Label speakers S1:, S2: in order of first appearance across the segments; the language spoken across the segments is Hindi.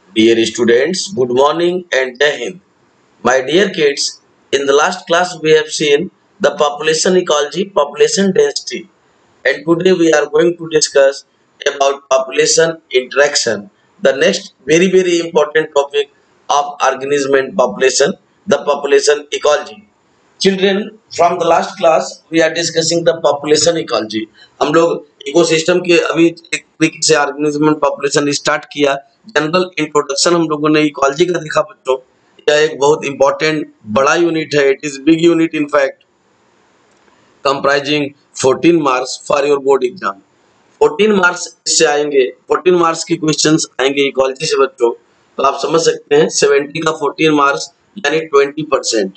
S1: Dear students, good morning and Jai Hind. My dear kids, in the last class we have seen the population ecology, population density, and today we are going to discuss about population interaction. The next very important topic of organism and population, the population ecology. Children, from the last class we are discussing the population ecology. हम लोग इकोसिस्टम के अभी एक तरीके से ऑर्गेनिज्म पॉपुलेशन स्टार्ट किया। जनरल इंट्रोडक्शन हम लोगों ने इकोलॉजी का देखा बच्चों। यह एक बहुत इंपॉर्टेंट बड़ा यूनिट है। It is big unit in fact, comprising 14 marks for your board exam. 14 marks इससे आएंगे, 14 मार्क्स की क्वेश्चंस आएंगे इकोलॉजी से बच्चों। तो आप समझ सकते हैं 70 का 14 मार्क्स यानी 20%।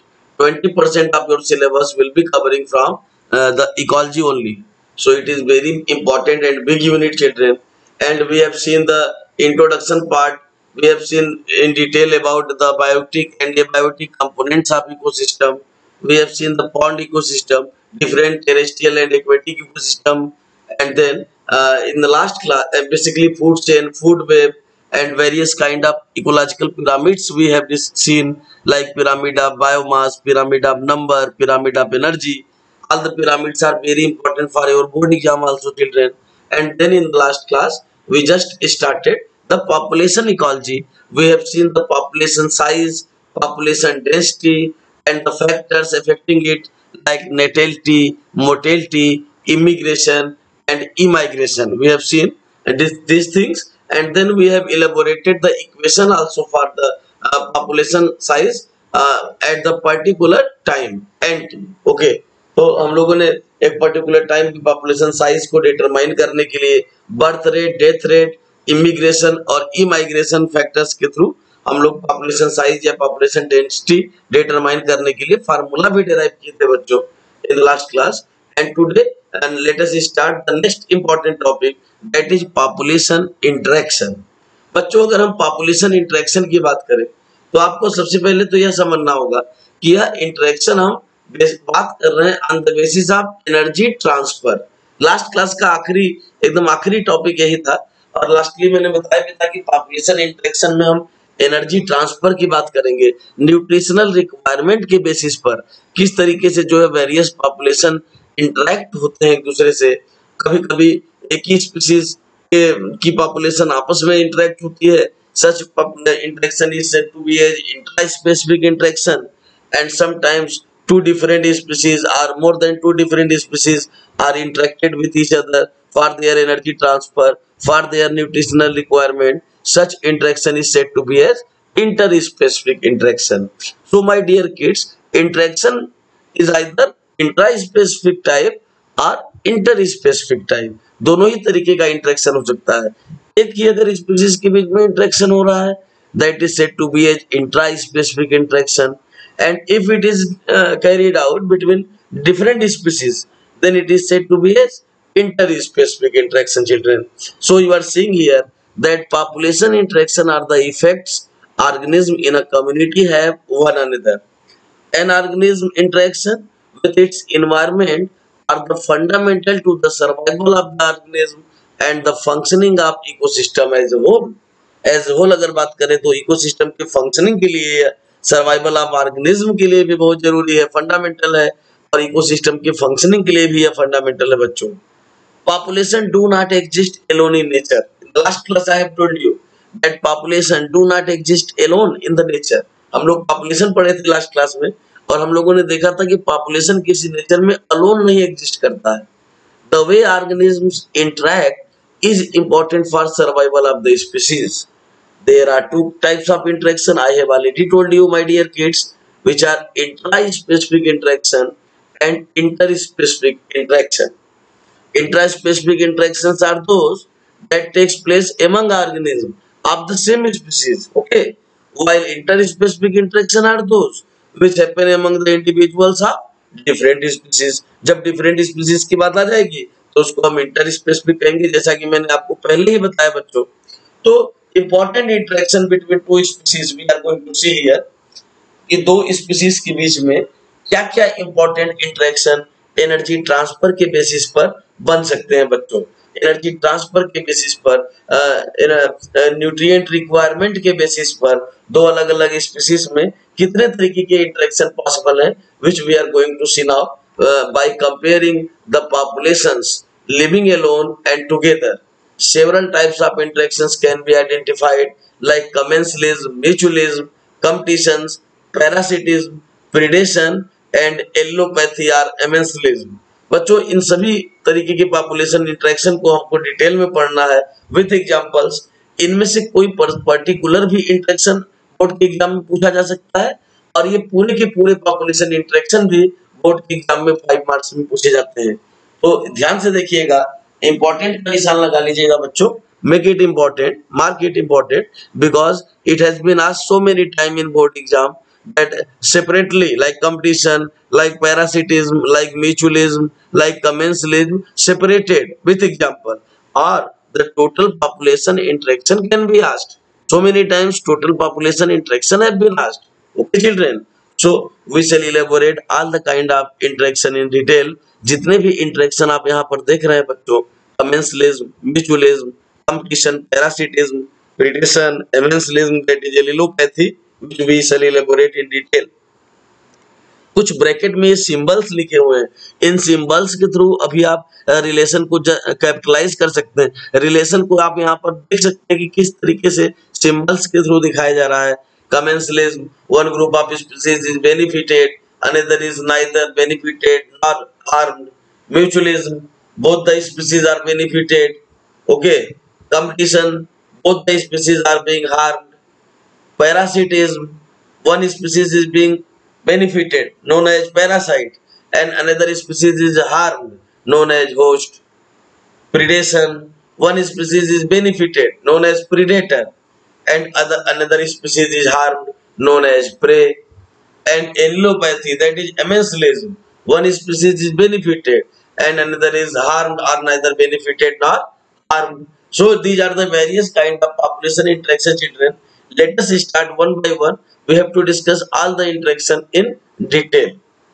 S1: 20% of your syllabus will be covering from the ecology only. So it is very important and big unit, children. And we have seen the introduction part. We have seen in detail about the biotic and abiotic components of ecosystem. We have seen the pond ecosystem, different terrestrial and aquatic ecosystem, and then in the last class, basically food chain, food web, and various kind of ecological pyramids we have seen, like pyramid of biomass, pyramid of number, pyramid of energy. All the pyramids are very important for your board exam also, children. And then in the last class we just started the population ecology. We have seen the population size, population density, and the factors affecting it, like natality, mortality, immigration, and immigration. We have seen these things, and then we have elaborated the equation also for the population size at the particular time and okay. तो हम लोगों ने एक पर्टिकुलर टाइम की पॉपुलेशन साइज को डिटरमाइन करने के लिए birth rate, death rate, immigration और इमाइग्रेशन फैक्टर्स के थ्रू हम लोग पॉपुलेशन साइज या पॉपुलेशन डेंसिटी डिटरमाइन करने के लिए फार्मूला भी डिराइव किए थे बच्चों in the last class. And today and let us start the next important topic, that is population interaction. बच्चों, अगर हम पॉपुलेशन इंटरेक्शन की बात करें तो आपको सबसे पहले तो यह समझना होगा कि यह इंटरेक्शन हम बात कर रहे हैं on the basis of energy transfer. Last class का एकदम आखिरी टॉपिक यही था, और लास्टली मैंने बताया भी था कि पॉपुलेशन इंटरेक्शन में हम एनर्जी ट्रांसफर की बात करेंगे, न्यूट्रिशनल रिक्वायरमेंट के बेसिस पर किस तरीके से जो है वेरियस पॉपुलेशन इंटरेक्ट होते हैं एक दूसरे से। कभी कभी एक ही स्पीशीज की पॉपुलेशन आपस में इंटरेक्ट होती है। Such interaction is said to be a intra specific interaction, and sometimes two different species or more than two different species are interacted with each other for their energy transfer, for their nutritional requirement. Such interaction is said to be as interspecific interaction. So my dear kids, interaction is either intraspecific type और इंटरस्पेसिफिक टाइप, दोनों ही तरीके का इंटरेक्शन हो सकता है। एक ही अगर स्पीशीज के बीच में इंटरेक्शन हो रहा है, that is said to be as intraspecific interaction, and if it is carried out between different species, then it is said to be as interspecific interaction, children. So you are seeing here that population interaction are the effects organism in a community have one another. An organism interaction with its environment are the fundamental to the survival of the organism and the functioning of ecosystem as a whole. As whole अगर बात करें तो इकोसिस्टम के फंक्शनिंग के लिए, सर्वाइवल ऑफ ऑर्गेनिज्म के लिए भी बहुत जरूरी है, फंडामेंटल है, और इकोसिस्टम के फंक्शनिंग के लिए भी यह फंडामेंटल है बच्चों। Population do not exist alone in nature. Last class I have told you that population do not exist alone in the nature. हम लोग पॉपुलेशन पढ़े थे लास्ट क्लास में, और हम लोगों ने देखा था कि पॉपुलेशन किसी नेचर में अलोन नहीं एग्जिस्ट करता है। The way organisms interact is important for survival of the species. There are two types of interaction. I have already told you, my dear kids, which are intraspecific interaction and interspecific interaction. Intraspecific interactions are those that takes place among organisms of the same species. Okay, while interspecific interaction are those which happen among the individuals of different species. जब different species की बात आ जाएगी तो उसको हम इंटरस्पेसिफिक कहेंगे, जैसा कि मैंने आपको पहले ही बताया बच्चों। तो important interaction between two species we are going to see here कि दो स्पीशीज के बीच में क्या क्या इंपॉर्टेंट इंटरेक्शन एनर्जी ट्रांसफर के बेसिस पर बन सकते हैं बच्चों। एनर्जी ट्रांसफर के बेसिस पर, न्यूट्रिएंट रिक्वायरमेंट के बेसिस पर दो अलग अलग स्पीसीज में कितने तरीके के इंटरेक्शन पॉसिबल है, which we are going to see now by comparing the populations living alone and together. Several types of interactions can be identified like commensalism, mutualism, competitions, parasitism, predation and allopathy or amensalism. बच्चों इन सभी तरीके की पॉपुलेशन इंटरेक्शन को हमको डिटेल में पढ़ना है विथ एग्जांपल्स। इनमें से कोई पर्टिकुलर भी इंटरेक्शन बोर्ड के एग्जाम में पूछा जा सकता है और ये पूरे के पूरे पॉपुलेशन इंटरेक्शन भी बोर्ड के एग्जाम में 5 मार्क्स में पूछे जाते हैं। तो ध्यान से देखिएगा, इंपॉर्टेंट का निशान लगा लीजिएगा बच्चों, make it important, mark it important because it has been asked so many time in board exam that separately like competition, like parasitism, like mutualism, like commensalism separated with example, or the total population interaction can be asked. So many times total population interaction have been asked. Okay children, so we shall elaborate all the kind of interaction in detail. जितने भी इंटरेक्शन आप यहाँ पर देख रहे हैं बच्चों, commensalism, mutualism, competition, parasitism, predation, amensalism, that is allelopathy, which we shall elaborate in detail. कुछ ब्रैकेट में ये सिंबल्स लिखे हुए हैं, इन सिंबल्स के थ्रू अभी आप रिलेशन को कैपिटलाइज कर सकते हैं। रिलेशन को आप यहाँ पर देख सकते हैं कि किस तरीके से सिंबल्स के थ्रू दिखाया जा रहा है। commensalism, one group of species is benefited, another is neither benefited nor harmed. Mutualism, both the species are benefited. Okay. Competition, both the species are being harmed. Parasitism, one species is being benefited, known as parasite, and another species is harmed, known as host. Predation, one species is benefited, known as predator, and another species is harmed, known as prey. And allelopathy, that is amensalism, one species is benefited and another is harmed or neither benefited nor harmed. So these are the various kind of population interaction children. Let us start one by one. We have to discuss all the interaction in detail.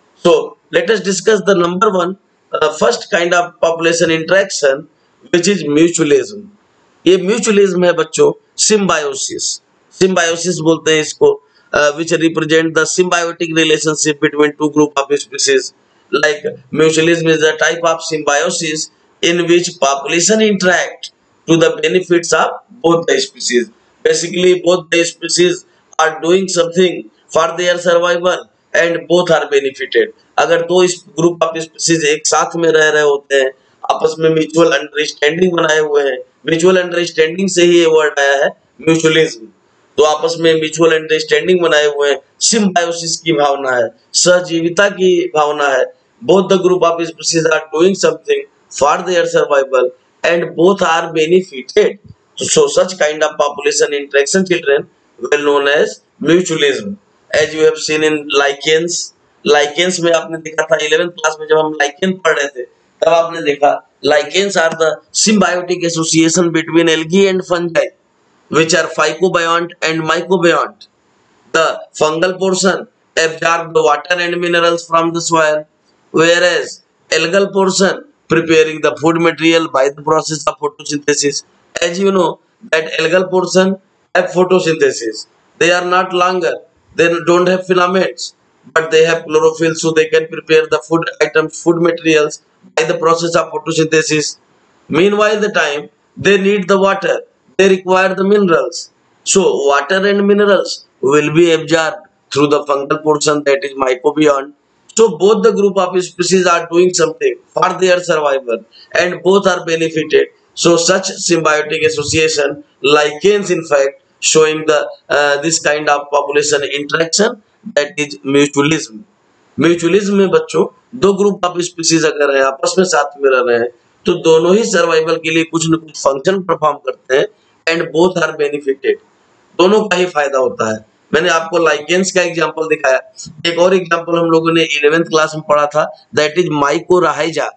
S1: So let us discuss the number one, first kind of population interaction, which is mutualism. ये म्यूचुअलिज्म है बच्चों, सिम्बायोसिस, सिम्बायोसिस बोलते हैं इसको, which represent the symbiotic relationship between two group of species. Like mutualism is a type of symbiosis in which population interact to the benefits of both the species. Basically both the species are doing something for their survival and both are benefited. अगर दो ग्रुप ऑफ स्पीसीज एक साथ में रह रहे होते हैं, आपस में म्यूचुअल अंडरस्टैंडिंग बनाए हुए हैं, म्यूचुअल अंडरस्टैंडिंग से ही ये वर्ड आया है म्यूचुअलिज्म। तो आपस में म्यूचुअल अंडरस्टैंडिंग बनाए हुए हैं, सिम्बायोसिस की भावना है, सहजीविता की भावना है। Both the group of species are doing something for their survival and both are benefited. So such kind of population interaction children well known as mutualism. As you have seen in lichens, lichens में आपने देखा था 11th क्लास में जब हम लाइकेन पढ़ रहे थे तब आपने देखा lichens are the symbiotic association between algae and fungi which are phycobiont and mycobiont. The fungal portion absorb the water and minerals from the soil, whereas algal portion preparing the food material by the process of photosynthesis. As you know that algal portion have photosynthesis. They are not longer, they don't have filaments, but they have chlorophyll, so they can prepare the food items, food materials by the process of photosynthesis. Meanwhile, the time they need the water, they require the minerals. So water and minerals will be absorbed through the fungal portion, that is mycobiont. So both the group of species are doing something for their survival and both are benefited. So such symbiotic association lichens in fact showing the this kind of population interaction, that is mutualism. Mutualism में बच्चों दो ग्रुप ऑफ स्पीसीज अगर है आपस में साथ में रह रहे हैं तो दोनों ही सर्वाइवल के लिए कुछ न कुछ फंक्शन परफॉर्म करते हैं एंड बोथ आर बेनिफिटेड, दोनों का ही फायदा होता है। मैंने आपको लाइकेंस का एग्जांपल दिखाया, एक और एग्जांपल हम लोगों ने 11th क्लास में पढ़ा था, that is mycorrhiza,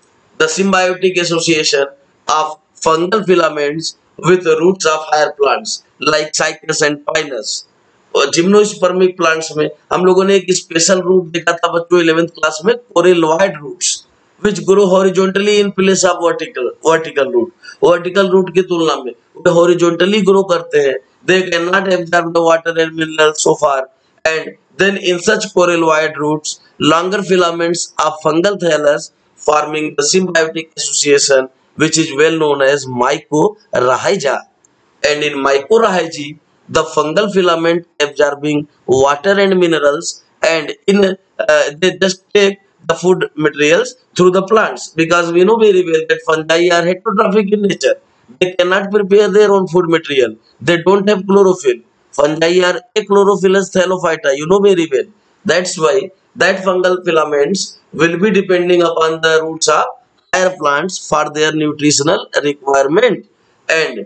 S1: the symbiotic association of fungal filaments with roots of higher plants like cypress and pinus. और जिम्नोस्पर्मिक प्लांट्स में हम लोगों ने एक स्पेशल रूट देखा था बच्चों 11th क्लास में, coralloid roots, which grow horizontally in place of vertical root. Vertical root की तुलना में वे horizontally grow करते हैं. They cannot absorb the water and minerals so far, and then in such coralloid roots, longer filaments of fungal thallus forming the symbiotic association, which is well known as mycorrhiza. And in mycorrhizae, the fungal filament absorbing water and minerals, and in they just take the food materials through the plants, because we know very well that fungi are heterotrophic in nature. They cannot prepare their own food material. They don't have chlorophyll. Fungi are achlorophyllous thallophyta. You know very well. That's why that fungal filaments will be depending upon the roots of higher plants for their nutritional requirement, and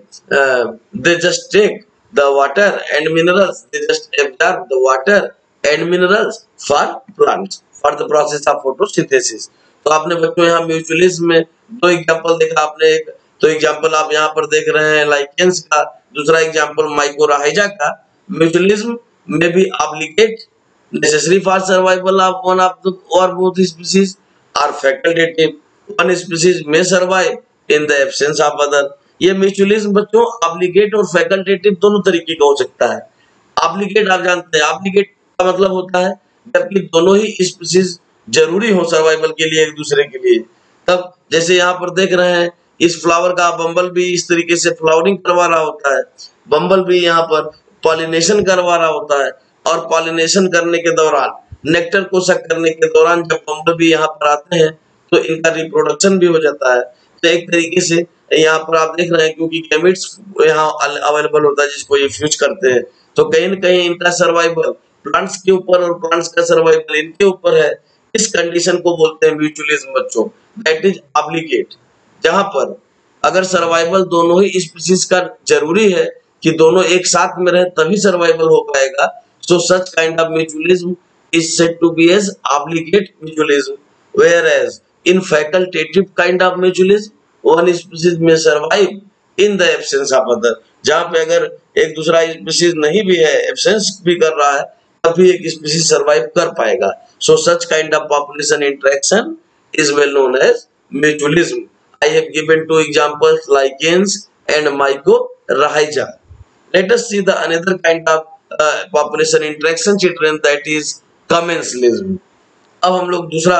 S1: they just take the water and minerals. They just absorb the water and minerals for plants for the process of photosynthesis. तो आपने बच्चों यहाँ म्यूचुअलिज्म में दो एग्जांपल देखा आपने. एक तो एग्जांपल आप यहाँ पर देख रहे हैं लाइकेंस का, दूसरा एग्जांपल माइकोराइजा का. म्यूचुअलिज्म में भी obligate necessary for survival of one of the or both species are facultative. One species may survive in the absence of other. ये म्यूचुअलिज्म बच्चों ऑब्लिगेट और फैकल्टेटिव दोनों तरीके का हो सकता है. ऑब्लिगेट आप जानते हैं, ऑब्लिगेट का मतलब होता है जबकि दोनों ही स्पीसीज जरूरी हो सर्वाइवल के लिए एक दूसरे के लिए. तब जैसे यहाँ पर देख रहे हैं इस फ्लावर का बम्बल भी इस तरीके से फ्लावरिंग करवा रहा होता है. बम्बल भी यहाँ पर पॉलिनेशन करवा रहा होता है, और पॉलिनेशन करने के दौरान नेक्टर को सक करने के दौरान जब बम्बल भी यहाँ पर आते हैं तो इनका रिप्रोडक्शन भी हो जाता है. तो एक तरीके से यहाँ पर आप देख रहे हैं क्योंकि गैमेट्स यहाँ अवेलेबल होता है जिसको ये फ्यूज करते हैं, तो कहीं न कहीं इनका सर्वाइवल प्लांट्स के ऊपर और प्लांट्स का सर्वाइवल इनके ऊपर है. इस कंडीशन को बोलते हैं म्यूचुअलिज्म बच्चों. दैट इज ऑब्लिगेट, जहां पर अगर सर्वाइवल दोनों ही स्पीसीज का जरूरी है कि दोनों एक साथ में रहे तभी सर्वाइवल हो पाएगा. So such kind of mutualism is said to be as obligate mutualism, whereas in facultative kind of mutualism, one species may survive in the absence of other. जहाँ पे अगर एक दूसरा स्पीसीज नहीं भी है, एब्सेंस भी कर रहा है, तभी एक स्पीसीज सर्वाइव कर पाएगा. So such kind of population interaction is well known as mutualism. I have given two examples, lichens and mycorrhiza. Let us see the another kind of population interaction children, that is commensalism. अब हम लोग दूसरा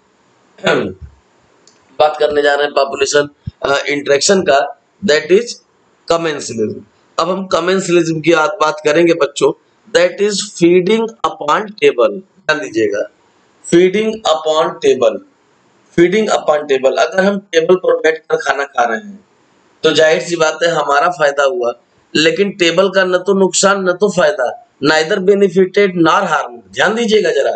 S1: बात करने जा रहे हैं पॉपुलेशन इंटरेक्शन का, दैट इज commensalism. अब हम commensalism की बात करेंगे बच्चों, that is feeding upon table. ध्यान दीजिएगा, feeding upon table. Feeding upon table, अगर हम टेबल पर बैठकर खाना खा रहे हैं तो जाहिर सी बात है हमारा फायदा हुआ, लेकिन टेबल का न तो नुकसान न तो फायदा, नाइदर बेनिफिटेड नॉर हार्म. ध्यान दीजिएगा जरा.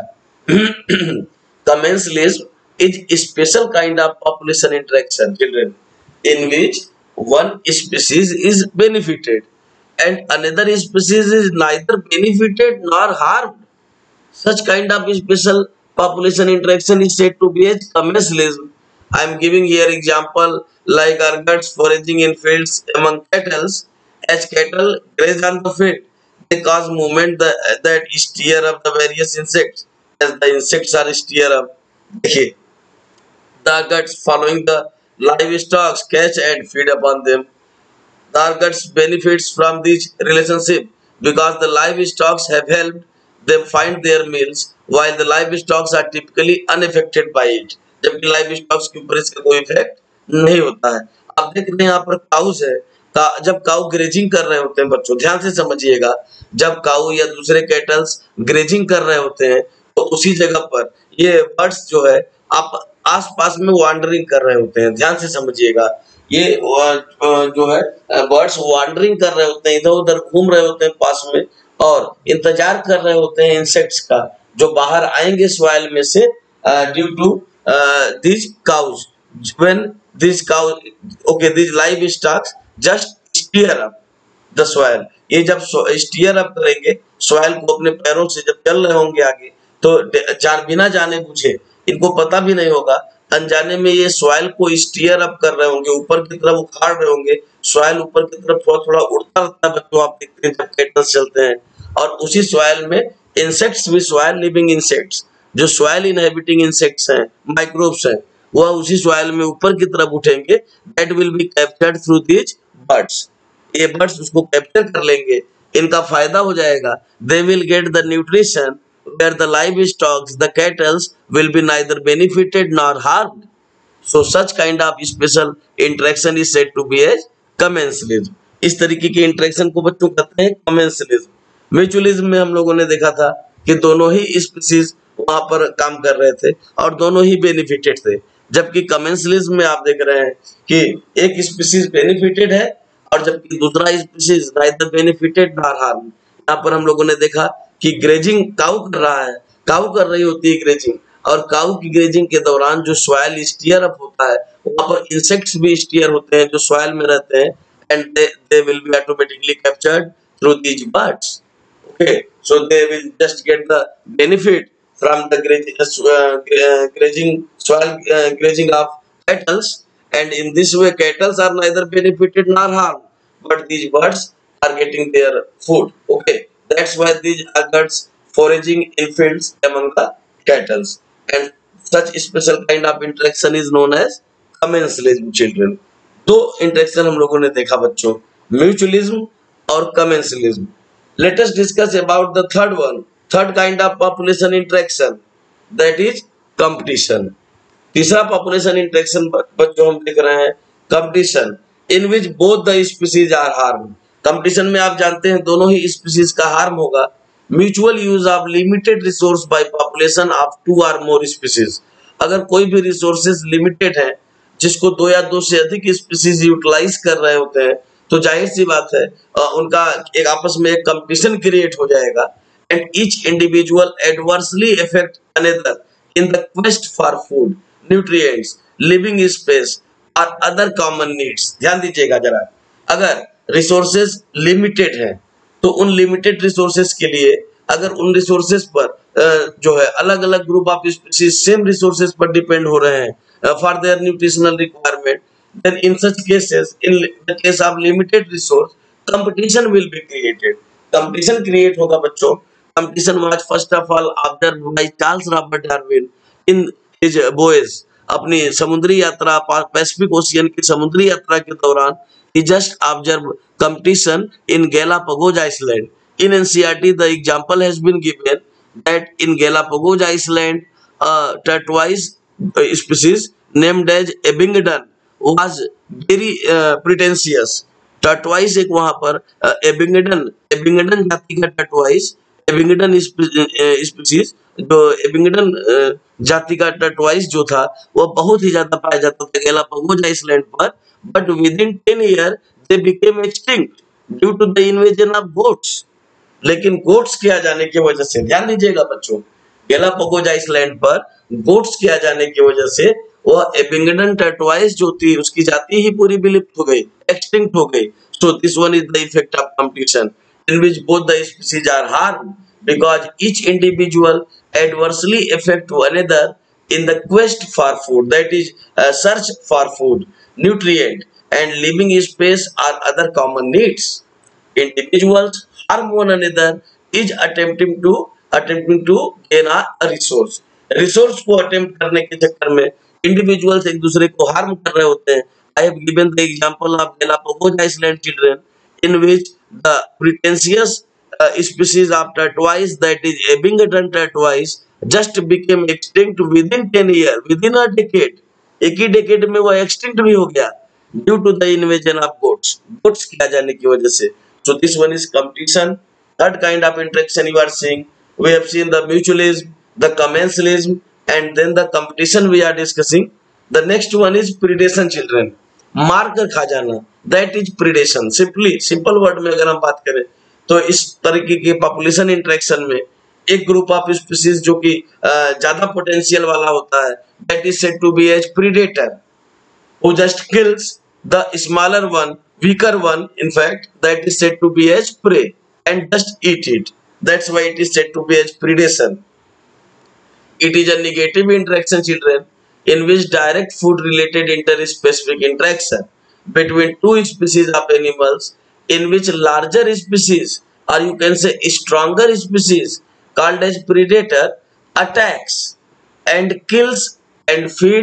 S1: commensalism is a special kind of population interaction children in which one species is benefited and another species is neither benefited nor harmed. Such kind of special population interaction is said to be as commensalism. I am giving here example like ergots foraging in fields among cattle. As cattle graze on the field, they cause movement that steer up the various insects. As the insects are steer up, देखिए, the ergots following the livestock catch and feed upon them. The ergots benefits from this relationship because the livestock have helped them find their meals, while the livestock are typically unaffected by it. जबकि livestock के ऊपर इसका कोई इफेक्ट नहीं होता है. आप देख रहे हैं यहाँ पर काउस है, जब काऊ ग्रेजिंग कर रहे होते हैं बच्चों, ध्यान से समझिएगा, जब काऊ या दूसरे कैटल्स ग्रेजिंग कर रहे होते हैं तो उसी जगह पर ये बर्ड्स जो है आप आसपास में वांडरिंग कर रहे होते हैं. ध्यान से समझिएगा, ये जो है बर्ड्स वांडरिंग कर रहे होते हैं, इधर उधर घूम रहे होते हैं पास में और इंतजार कर रहे होते हैं इंसेक्ट्स का जो बाहर आएंगे सॉइल में से due to these cows. When these cows, okay, these livestock just steer up the soil. ये जब steer up करेंगे soil को अपने पैरों से, जब चल रहे होंगे आगे, तो बिना जाने बुझे, इनको पता भी नहीं होगा, अनजाने में ये soil को steer up कर रहे होंगे, ऊपर की तरफ उखाड़ रहे होंगे. soil ऊपर की तरफ थोड़ा थोड़ा उड़ता रहता है बच्चों, आप देखते हैं जब कैटल्स चलते हैं, और उसी soil में insects भी, soil living insects जो soil inhabiting insects हैं, microbes हैं, वह उसी सॉइल में ऊपर की तरफ उठेंगे, that will be captured through these birds. ये बर्ड्स उसको कैप्चर कर लेंगे, इनका फायदा हो जाएगा। They will get the nutrition where the livestocks the cattles will be neither benefited nor harmed. So such kind of special interaction is said to be as commensalism। इस तरीके के इंटरेक्शन को बच्चों कहते हैं commensalism। म्यूचुअलिज्म में हम लोगों ने देखा था कि दोनों ही स्पीसीज वहां पर काम कर रहे थे और दोनों ही बेनिफिटेड थे, जबकि कमेंसलिज्म में आप देख रहे हैं कि एक स्पीसीज बेनिफिटेड है और जबकि दूसरा species neither benefited nor harm. यहाँ पर हम लोगों ने देखा कि ग्रेजिंग काऊ कर रहा है, काऊ कर रही होती है ग्रेजिंग, और काऊ की ग्रेजिंग के दौरान जो सॉइल स्टीयर अप होता है वहां पर इंसेक्ट्स भी स्टीयर होते हैं जो सॉइल में रहते हैं, and they will be automatically captured through these birds। Okay, so they will just get the benefit from the grazing soil grazing of cattle, and in this way cattle are neither benefited nor harmed, but these birds are getting their food। Okay, that's why these occurs foraging in fields among the cattle, and such special kind of interaction is known as commensalism। children, दो इंटरेक्शन हम लोगों ने देखा बच्चों, म्यूचुअलिज्म और commensalism. Let us discuss about the third one, third kind of population interaction, that is competition. तीसरा पॉपुलेशन इंटरेक्शन बच्चों हम देख रहे हैं competition, in which both the species are harm. Competition में आप जानते हैं दोनों ही स्पीसीज का हार्म होगा। Mutual use of limited resource by population of two और मोर स्पीसीज। अगर कोई भी रिसोर्सेज लिमिटेड है जिसको दो या दो से अधिक स्पीसीज यूटिलाइज कर रहे होते हैं, तो जाहिर सी बात है उनका एक आपस में एक कंपटीशन क्रिएट हो जाएगा, and each individual adversely affect another in the quest for food, nutrients, living space और अदर कॉमन नीड्स। ध्यान दीजिएगा जरा, अगर रिसोर्सेज लिमिटेड है तो उन लिमिटेड रिसोर्सेज के लिए अगर उन रिसोर्सेज पर जो है अलग अलग group of species same resources पर डिपेंड हो रहे हैं for their nutritional requirement, then in such cases, in the case of limited resource, competition will be created। competition create होगा बच्चों। competition was first of all observed by Charles Robert Darwin in his voyage। अपनी समुद्री यात्रा, पैसिफिक ओशियन की समुद्री यात्रा के दौरान he just observed competition in Galapagos Island। in NCERT the example has been given that in Galapagos Island tortoise species named as Abingdon was very pretentious। टर्टवाइस एक वहां पर एबिंगडन जाति का टर्टवाइस, एबिंगडन स्पीसीज, जो एबिंगडन जाति का टर्टवाइस जो था वह बहुत ही ज्यादा पाया जाता था गैलापागोस आइलैंड पर, but within 10 year they became extinct due to the invasion of goats. लेकिन गोट्स के आ जाने की वजह से, ध्यान दीजिएगा बच्चों, गैलापागोस आइलैंड पर गोट्स के आ जाने की वजह से वह एबिंगडन टर्टवाइस जो थी उसकी जाति ही पूरी विलुप्त हो गई, एक्सटिंक्ट हो गई। So this one is the effect of competition in which both the species are harm because each individual adversely affect another in the quest for food, that is search for food, nutrient and living space or other common needs। individuals harm one another is attempting to gain a resource। Resource को अटेम्प्ट करने के चक्कर में इंडिविजुअल्स एक दूसरे को हार्म कर रहे होते हैं। I have given the example of Galapagos island children in which the pretentious species of tortoise, that is Abingdon tortoise, just became extinct within 10 years, within a decade। एक ही डेकेड में वो एक्सटिंक्ट भी हो गया due to the invasion of goats, goats के आ जाने की वजह से। So this one is competition. Third kind of interaction you are seeing, we have seen the mutualism, the commensalism, and then the competition we are discussing। the next one is predation children, मार कर खा जाना, that is predation। simple word में अगर हम बात करें तो इस तरीके के पॉपुलेशन इंटरेक्शन में एक ग्रुप ऑफ स्पीसीज जो कि ज्यादा पोटेंशियल वाला होता है, that is said to be as predator, who just kills the smaller one, weaker one, in fact that is said to be as prey and just eat it, that's why it is said to be as predation। It is a negative interaction children in which direct food related interspecific interaction between two species of animals in which larger species or you can say stronger species called as predator attacks and kills and feeds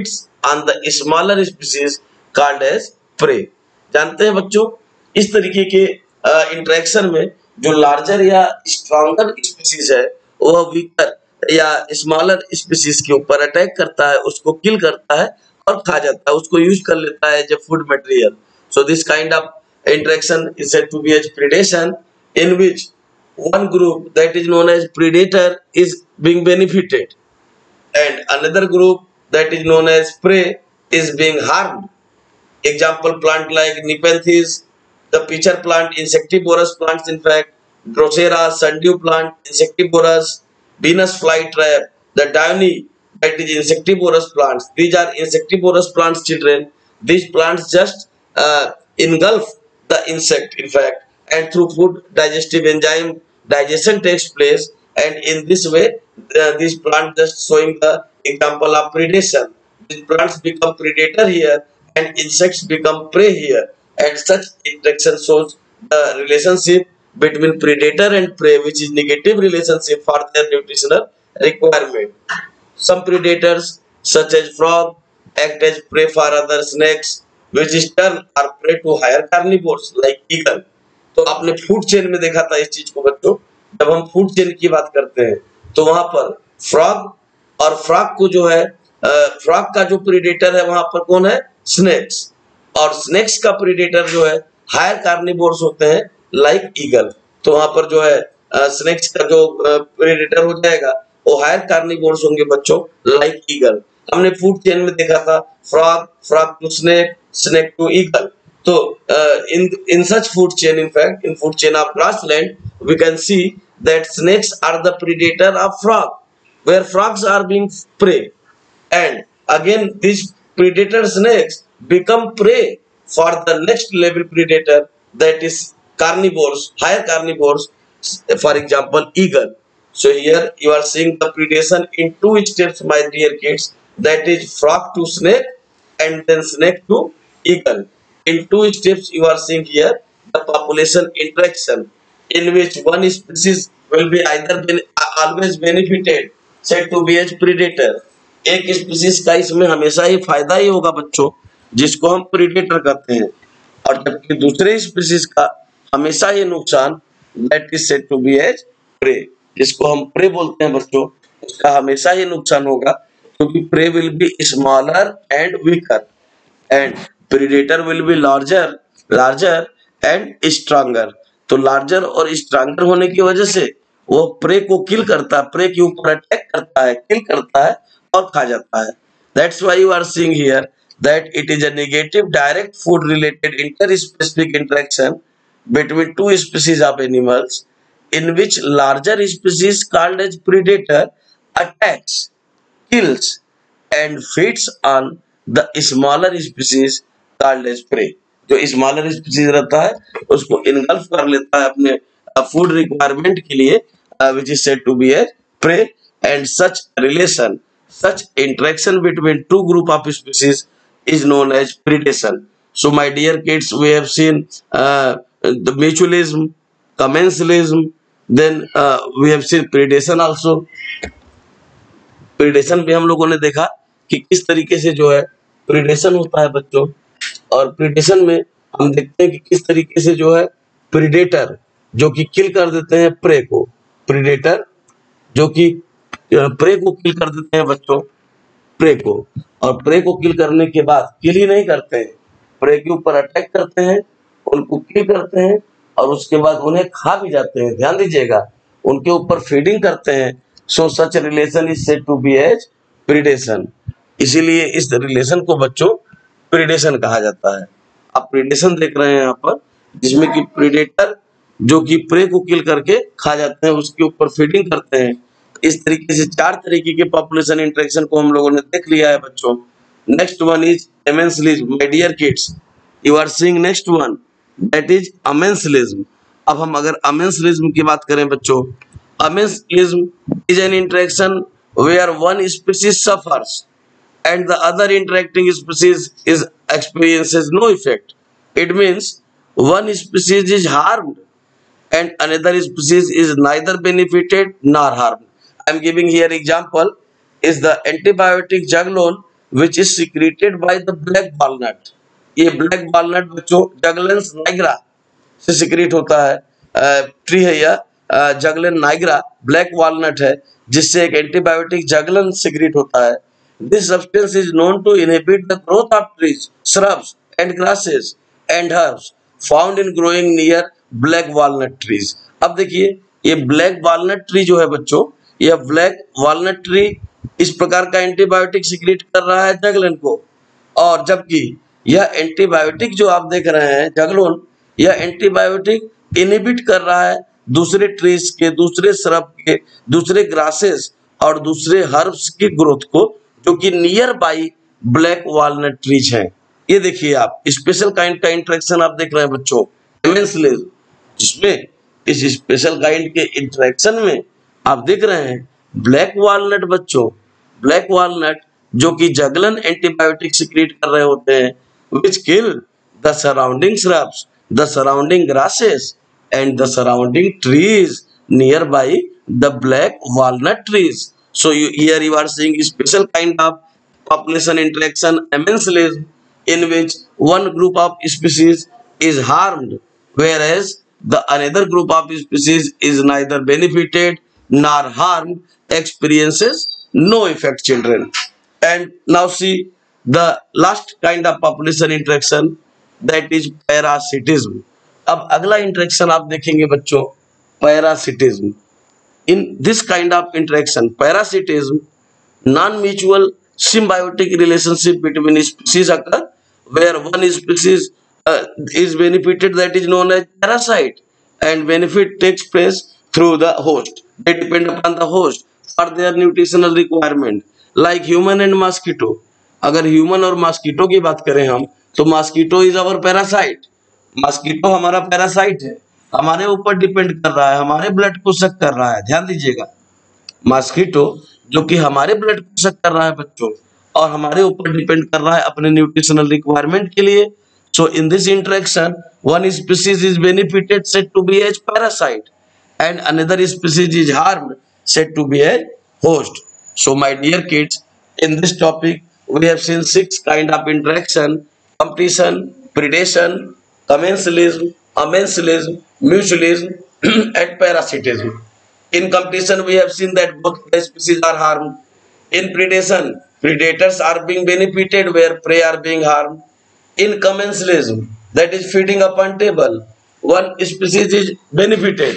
S1: on the smaller species called as prey। जानते हैं बच्चों, इस तरीके के इंटरेक्शन में जो लार्जर या स्ट्रॉन्गर स्पीसीज है वह वीकर या स्मॉलर स्पीसीज के ऊपर अटैक करता है, उसको किल करता है और खा जाता है, उसको यूज कर लेता है as a food material. So this kind of interaction is said to be as predation, in which one group that is known as predator is being benefited and another group that is known as prey is being harmed। Example plant like Nepenthes, the pitcher plant, insectivorous plants in fact, Drosera, sundew plant, insectivorous, Venus flytrap, the Dione, that is insectivorous plants। These are insectivorous plants, children। These plants just engulf the insect in fact, and through food digestive enzyme digestion takes place, and in this way these plants just showing the example of predation। These plants become predator here and insects become prey here, and such interaction shows the relationship between predator and prey, which is negative relationship for their nutritional requirement। Some predators such as frog act as prey for other snakes, which is turn are prey to higher carnivores like eagle। तो आपने फूड चेन में देखा था इस चीज को बच्चों, जब हम फूड चेन की बात करते हैं तो वहां पर फ्रॉग और फ्रॉग को जो है फ्रॉग का जो प्रीडेटर है वहां पर कौन है, स्नेक्स, और स्नेक्स का प्रीडेटर जो है हायर कार्निवोर्स होते हैं लाइक ईगल। तो वहां पर जो है स्नेक्स का जो प्रीडेटर हो जाएगा वो हायर कार्निवोर्स होंगे बच्चों लाइक ईगल। हमने फूड चेन में देखा था frog, frog to snake, snake to eagle। तो in such food chain, in fact in food chain of grassland, we can see that snakes are the predator of frog, where frogs are being prey, and again these predator snakes become prey for the next level predator, that is carnivores, higher carnivores, for example eagle। So here you are seeing the predation in two steps my dear kids, that is frog to snake and then snake to eagle। In two steps you are seeing here the population interaction, in which one species will be either always benefited, said to be as predator। एक स्पीसीज का इसमें हमेशा ही फायदा ही होगा बच्चों, जिसको हम प्रीडेटर कहते हैं, और जबकि दूसरे स्पीसीज का हमेशा ही नुकसान, that is said to be as prey, जिसको हम प्रे बोलते हैं बच्चों, उसका हमेशा ही नुकसान होगा, क्योंकि prey will be smaller and weaker and predator will be larger and stronger। तो larger और stronger होने की वजह से वो prey को kill करता है, prey के ऊपर अटैक करता है, kill करता है और खा जाता है। That's why you are seeing here that it is a negative direct food related interspecific interaction between two species of animals, in which larger species called as predator attacks, kills and feeds on the smaller species called as prey। जो स्मॉलर स्पीसीज रहता है उसको इनगल्फ कर लेता है अपने फूड रिक्वायरमेंट के लिए, which is said to be a prey, and such relation, such interaction between two group of species is known as predation। So my dear kids, we have seen the mutualism, commensalism, then we have seen predation also। Predation भी हम लोगों ने देखा कि किस तरीके से जो है प्रीडेशन होता है बच्चों, और प्रीडेशन में हम देखते हैं कि किस तरीके से जो है प्रीडेटर जो कि किल कर देते हैं प्रे को, प्रीडेटर जो कि प्रे को किल कर देते हैं बच्चों, प्रे को, और प्रे को किल करने के बाद किल ही नहीं करते हैं, प्रे के ऊपर अटैक करते हैं, उनको किल करते हैं और उसके बाद उन्हें खा भी जाते हैं। ध्यान दीजिएगा, उनके ऊपर फीडिंग करते हैं। So such relation is said to be as predation. इसीलिए इस रिलेशन को बच्चों प्रीडेशन कहा जाता है। आप प्रीडेशन देख रहे हैं यहाँ पर, जिसमें कि प्रीडेटर जो कि प्रे को किल करके खा जाते हैं, उसके ऊपर फीडिंग करते हैं। इस तरीके से चार तरीके के पॉपुलेशन इंटरेक्शन को हम लोगों ने देख लिया है बच्चों। Next one is amensalism. My dear kids, you are seeing next one, that is amensalism. अब हम अगर अमेंसलिज्म की बात करें बच्चों, amensalism is an interaction where one species suffers and the other interacting species experiences no effect. It means one species is harmed and another species is neither benefited nor harmed. I am giving here example is the antibiotic juglone which is secreted by the black walnut. ये ब्लैक वॉलनट बच्चों जगलेंस नाइग्रा से सिक्रेट होता है। ट्री है यह जगलेन नाइग्रा ब्लैक वॉलनट है, जिससे एक एंटीबायोटिक जगलन सिक्रेट होता है। This substance is known to inhibit the growth of trees, shrubs and grasses and herbs found in growing near black walnut trees। अब देखिए ये ब्लैक वॉलनट ट्री जो है बच्चों, यह ब्लैक वॉलनट ट्री इस प्रकार का एंटीबायोटिक सिक्रेट कर रहा है जगलन को, और जबकि यह एंटीबायोटिक जो आप देख रहे हैं जगलोन, यह एंटीबायोटिक इनहिबिट कर रहा है दूसरे ट्रीज के, दूसरे श्रब के, दूसरे ग्रासेस और दूसरे हर्ब्स की ग्रोथ को, जो कि nearby black walnut trees हैं। ये देखिए आप स्पेशल काइंड का इंटरेक्शन आप देख रहे हैं बच्चों, एमेंसलेज, जिसमें इस स्पेशल काइंड के इंटरेक्शन में आप देख रहे हैं ब्लैक वॉलनट बच्चों, ब्लैक वॉलनट जो कि जगलन एंटीबायोटिक सिक्रेट कर रहे होते हैं, which kill the surrounding shrubs, the surrounding grasses and the surrounding trees nearby the black walnut trees। So here you are seeing special kind of population interaction amensalism, in which one group of species is harmed, whereas the another group of species is neither benefited nor harmed, experiences no effect children। And now see the last kind of population interaction, that is parasitism। अब अगला इंटरेक्शन आप देखेंगे बच्चों parasitism. In this kind of interaction parasitism, non-mutual symbiotic relationship between species occur where one species is benefited, that is known as parasite, and benefit takes place through the host। They depend upon the host for their nutritional requirement, like human and mosquito। अगर ह्यूमन और मॉस्किटो की बात करें हम, तो mosquito is our parasite, mosquito हमारा पैरासाइट है, हमारे ऊपर डिपेंड कर रहा है, हमारे ब्लड को सक कर रहा है। ध्यान दीजिएगा, मॉस्किटो जो कि हमारे ब्लड को सक कर रहा है बच्चों, और हमारे ऊपर डिपेंड कर रहा है अपने न्यूट्रिशनल रिक्वायरमेंट के लिए। So in this interaction one species is benefited said to be as parasite and another species is harmed said to be a host। So my dear kids, in this topic we have seen 6 kind of interaction: competition, predation, commensalism, amensalism, mutualism and parasitism। In competition we have seen that both the species are harmed. In predation, predators are being benefited where prey are being harmed. In commensalism, that is feeding upon table, one species is benefited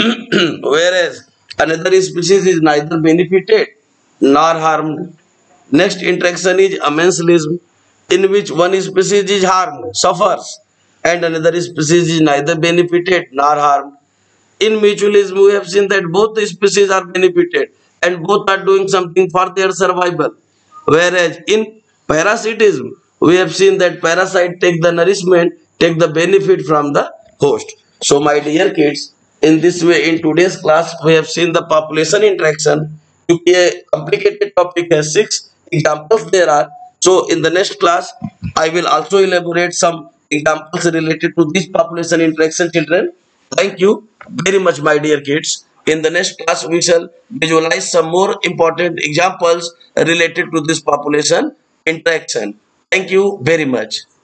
S1: whereas another species is neither benefited nor harmed। Next interaction is amensalism, in which one species is harmed, suffers, and another species is neither benefited nor harmed। In mutualism, we have seen that both the species are benefited and both are doing something for their survival. Whereas in parasitism, we have seen that parasite take the nourishment, take the benefit from the host। So my dear kids, in this way in today's class, we have seen the population interaction। क्योंकि ये complicated topic है, 6 examples there are। So in the next class, I will also elaborate some examples related to this population interaction children। Thank you very much my dear kids। In the next class we shall visualize some more important examples related to this population interaction। Thank you very much।